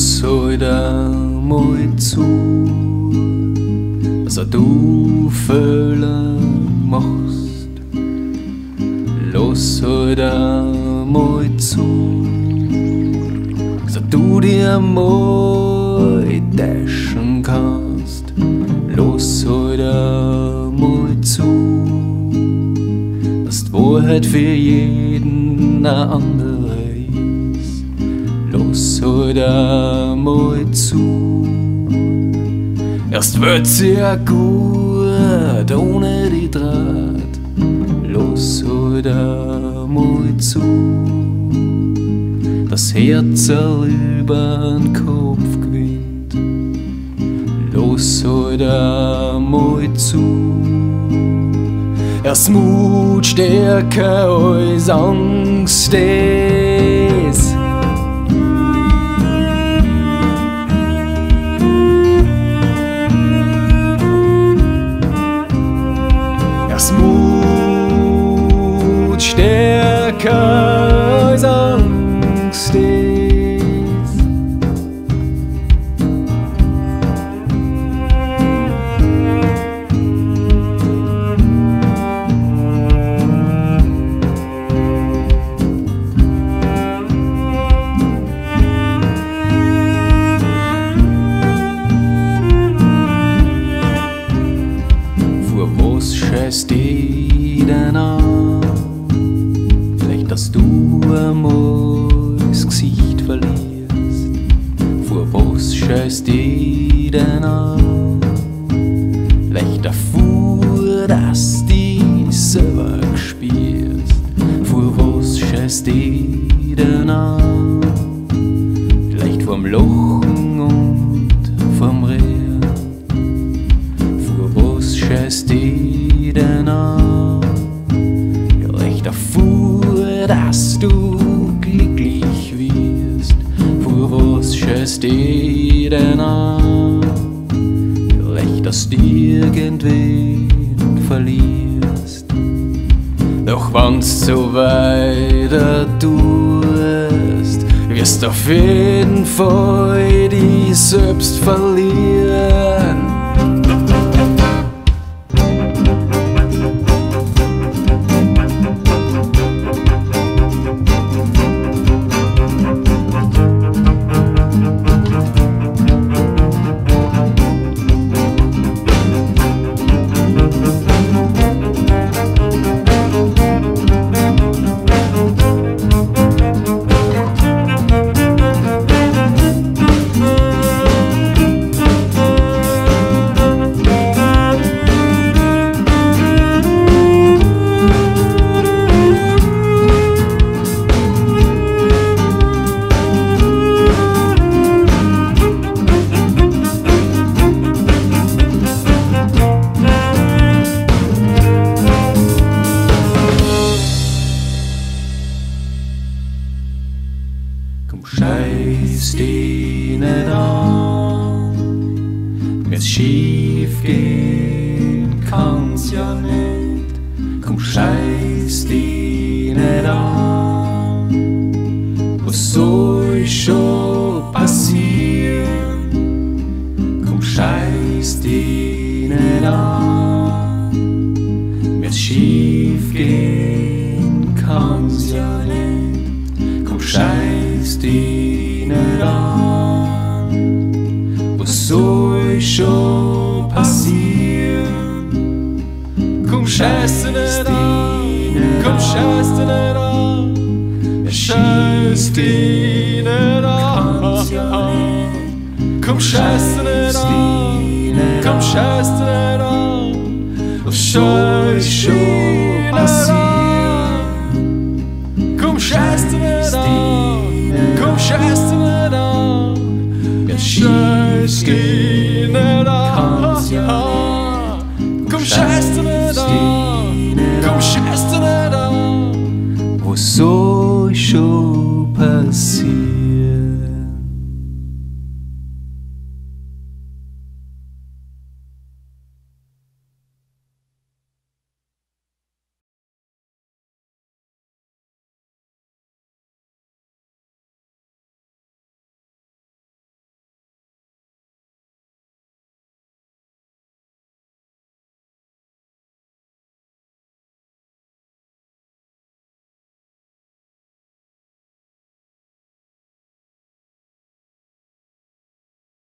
Los heute mal zu, was du fühlen machst. Los heute mal zu, was du dir mal tätschen kannst. Los heute mal zu, dass die Wahrheit für jeden eine andere ist. Los heute mal zu, erst wird's ja gut ohne die Draht. Los heute mal zu, das Herz übern Kopf gewinnt. Los heute mal zu, erst Mut stärker als Angst ist. Erst Mut stärker als Angst ist. Was scheißt die denn an? Vielleicht, dass du einmal das Gesicht verlierst. Vor was scheißt die denn an? Vielleicht davor, dass die selber spürst. Vor was scheißt die denn an? Vielleicht vorm Lachen und vorm Reden. Scheiß die denn an? Vielleicht davor, dass du glücklich wirst. Vor was scheiß die denn an? Vielleicht, dass du irgendwen verlierst. Doch wenn's so weiter tust, wirst du auf jeden Fall dich selbst verlieren. Komm, scheiß die nicht an, wenn's schief gehen kann's ja nicht. Komm, scheiß die nicht an, was soll schon passieren? Komm, scheiß die nicht an, wenn's schief gehen kann's ja nicht. Komm, scheiß die nicht an, was soll schon passieren? Komm, scheiß die nicht an, komm, scheiß die nicht an, scheiß die nicht an. Komm, scheiß die nicht an, komm, scheiß die nicht an, was soll schon passieren? Komm, scheiß die nicht an, komm, scheiß die nicht an.